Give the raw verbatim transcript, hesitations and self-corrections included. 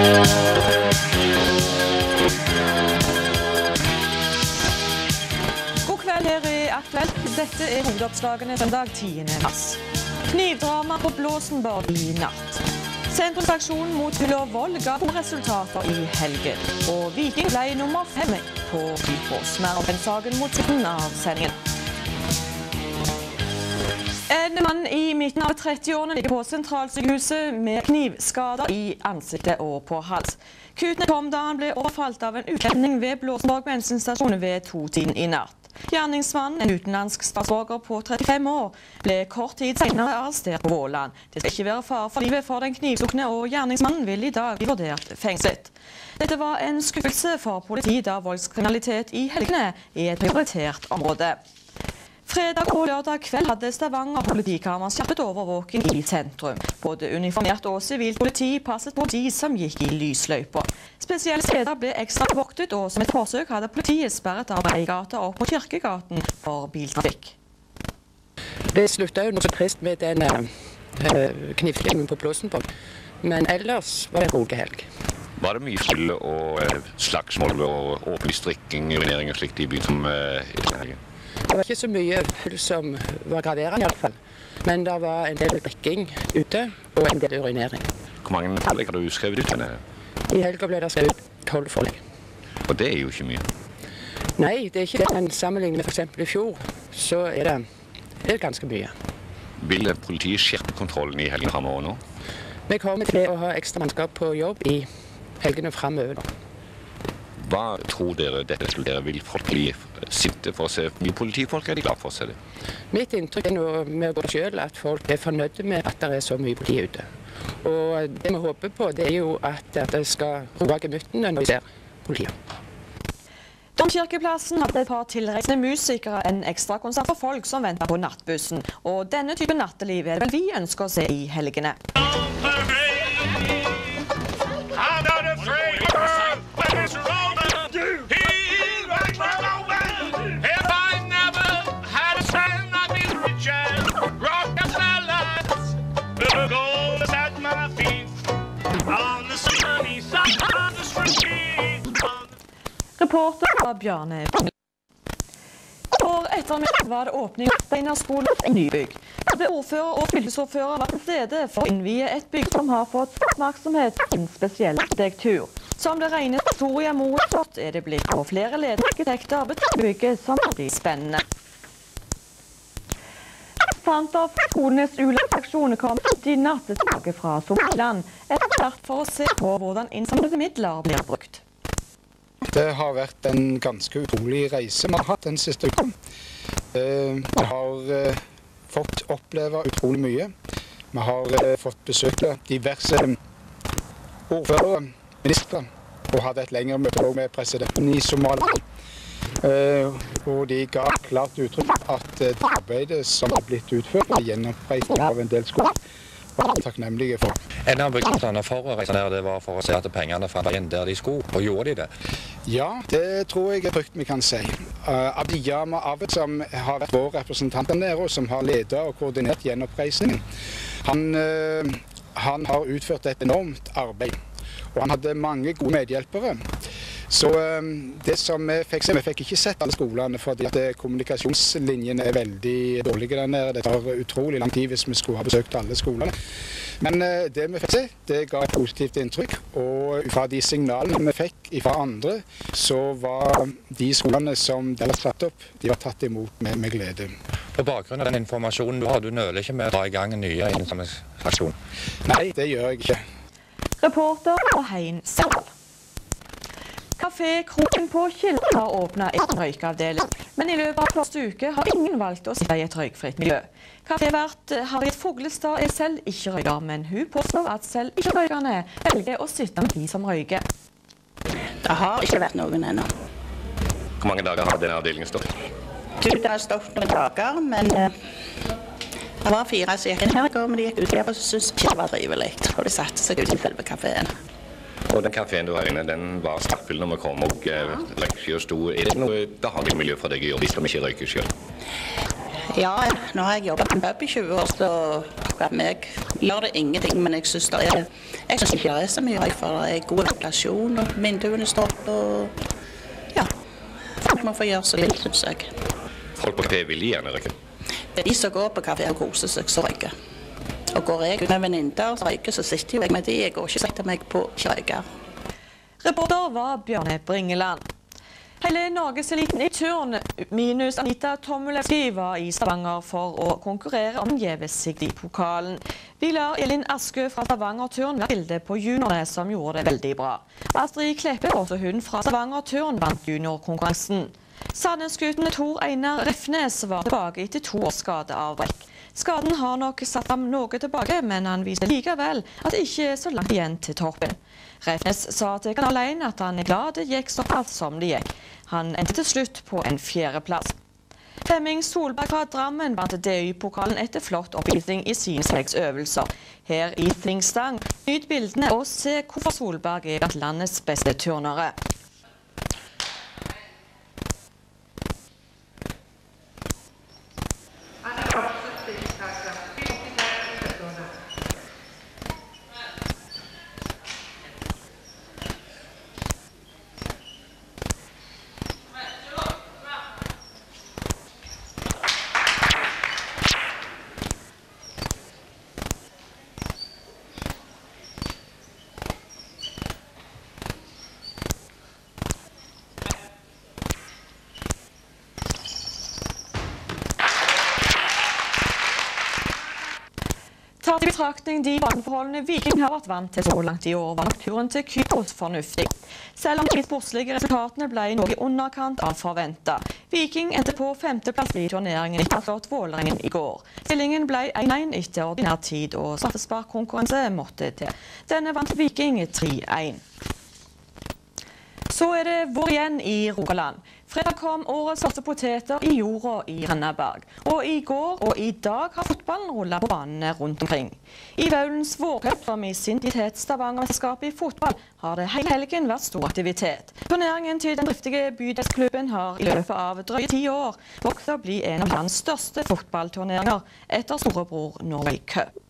God kveld her i Aktuelt. Dette er hovedoppslagene søndag tiende mars. Knivdrama på Blåsenborg i natt. Sentrumsaksjonen mot fyll og vold ga gode resultater i helgen. Og Viking ble nummer fem på Kypros. Mer om den saken mot slutten av sendingen. En mann i midten av trettiårene ligger på sentralsykehuset med knivskader i ansiktet og på hals. Kutene kom da han ble overfalt av en utlending ved Blåsenborg bensinstasjon ved to-tiden i natt. Gjerningsmannen, en utenlandsk statsborger på trettifem år, ble kort tid senere arrestert på Våland. Det skal ikke være fare for livet for den knivstukne, og gjerningsmannen vil i dag bli vurdert fengslet. Dette var en skuffelse for politiet da voldskriminalitet i helgene er et prioritert område. Fredag og lørdag kveld hadde Stavanger politikammer skjerpet overvåking i sentrum. Både uniformert og sivilt politi passet på de som gikk i lysløyper. Spesielle steder ble ekstra voktet, og som et forsøk hadde politiet sperret av Breigata opp på Kirkegaten for biltrafikk. Det sluttet jo noe så trist med den uh, knivstillingen på Blåsenborg, men ellers var det en rolig helg. Var det mye fyll og uh, slagsmål og åpen strikking, urinering og slikt i byen som uh, i denne helgen? Det var ikke så mye fyll som var graverende i alle fall, men det var en del drikking ute og en del urinering. Hvor mange forlegg har du skrevet ut denne? I helga ble det skrevet tolv forlegg. Og det er jo ikke mye? Nei, det er ikke det, men sammenlignet med for eksempel i fjor, så er det, det er ganske mye. Vil politiet skjerpe kontrollen i helgen fremover nå? Vi kommer til å ha ekstra mannskap på jobb i helgene fremover nå. Hva tror dere dette resulterer? Vil folk bli sinte for å se mye politifolk? Er de glad for å se det? Mitt inntrykk er nå med oss selv at folk er fornøyde med at det er så mye politi ute. Og det vi håper på, det er jo at det skal roe gemyttene når vi ser politiet. Domkirkeplassen hadde et par tilreisende musikere en ekstra konsert for folk som venter på nattbussen. Og denne type natteliv er det vel vi ønsker å se i helgene. Reporter var Bjarne. For ettermiddag var det åpning av Steinerskolen i nybygg. Både ordfører og fylkesordfører var til stede for å innvie et bygg som har fått oppmerksomhet i en spesiell arkitektur. Som det regnes Victoria Moe-slott er det blitt, og flere ledende arkitekter betyr bygget som blir spennende. Representanter fra skolenes ulike kom i natt tilbake fra Sommerland etter hvert for å se på hvordan innsamlede midler blir brukt. Det har vært en ganske utrolig reise vi har hatt den siste uken. Vi har fått oppleve utrolig mye. Vi har fått besøke diverse ordførere, ministre, og hadde et lengre møte med presidenten i Somalia. Og de ga klart uttrykk at det arbeidet som er blitt utført i gjennomreisning av en del skoler, var takknemlige for. En av begrunnelsene for å reise ned, det var for å se at pengene fant veien der de skulle, og gjorde de det? Ja, det tror jeg er trygt vi kan si. Uh, Abdiyama Abed, som har vært vår representant der nede, og som har ledet og koordinert gjenoppreisningen, han, uh, han har utført et enormt arbeid, og han hadde mange gode medhjelpere. Så um, det som vi fikk se, vi fikk ikke sett alle skolene, fordi at kommunikasjonslinjen er veldig dårlige der nede. Det tar utrolig lang tid hvis vi skulle ha besøkt alle skolene. Men uh, det vi fikk se, det ga et positivt inntrykk, og fra de signalene vi fikk fra andre, så var de skolene som de var satt opp, de var tatt imot med, med glede. På bakgrunn av den informasjonen du har, du nøler ikke med å dra i gang en nye innsamlingsaksjon? Nei, det gjør jeg ikke. Reporter og Hein Sel. Kafé Kroken på Kilden har åpnet en røykavdeling, men i løpet av første uke har ingen valgt å sitte i et røykfritt miljø. Kafévert Harriet Foglestad er selv ikke røyker, men hun påstår at selv ikke-røykerne velger å sitte med de som røyker. Det har ikke vært noen ennå. Hvor mange dager har denne avdelingen stått? Det har stått noen dager, men uh, det var fire som gikk inn her i går, men de gikk ut der og syntes ikke det var trivelig, og de satte seg ut i selve kaféen. Og den kaféen du har inne, den var stappfull når vi kom og uh, røyker og sto. Er det noe behagelig miljø for deg å gjøre hvis de ikke røyker selv? Ja, nå har jeg jobbet på en pub i tjue år, så for meg gjør det ingenting, men jeg synes det er, jeg synes ikke det er så mye, for det er god ventilasjon, og vinduene står opp, og ja, folk må få gjøre så litt, synes jeg. Folk på kafé vil gjerne røyke? Det er de som går på kafé og koser seg, så røyker. Og går jeg ut med venninner og røyker, så sitter jo jeg med de, jeg går ikke setter meg på røyker. Reporter var Bjørne Bringeland. Hele Norgeseliten i turn, minus Anita Tomulevski, var i Stavanger for å konkurrere om Gjevesikt-pokalen. Vi lar Elin Askø fra Stavanger Turn være bildet på juniorene som gjorde det veldig bra. Astrid Kleppe, også hun fra Stavanger Turn, vant juniorkonkurransen. Sandnesguttene Tor Einar Refnes var tilbake etter to års skadeavbrekk. Skaden har nok satt ham noe tilbake, men han viste likevel at det ikke er så langt igjen til toppen. Refnes sa til Kanal én at han er glad det gikk så alt som det gikk. Han endte til slutt på en fjerdeplass. Flemming Solberg fra Drammen vant D Y-pokalen etter flott oppvisning i sine seks øvelser. Her i Thingstang, nyt bildene og se hvorfor Solberg er blant landets beste turnere. Tatt i betraktning de baneforholdene Viking har vært vant til så langt i år, var nok turen til Kypros fornuftig. Selv om de sportslige resultatene ble noe i underkant av forventet. Viking endte på femteplass i turneringen etter å ha slått Vålerengen i går. Stillingen ble én én etter ordinær tid, og straffesparkkonkurranse måtte til. Denne vant Viking tre én. Så er det vår igjen i Rogaland. Fredag kom årets første poteter i jorda i Randaberg. Og i går og i dag har fotballen rullet på banene rundt omkring. I Vaulens vårcup, som i sin tid het Stavanger-mesterskapet i fotball, har det hele helgen vært stor aktivitet. Turneringen til den driftige bydelsklubben har i løpet av drøye ti år vokst til å bli en av landets største fotballturneringer etter storebror Norway Cup.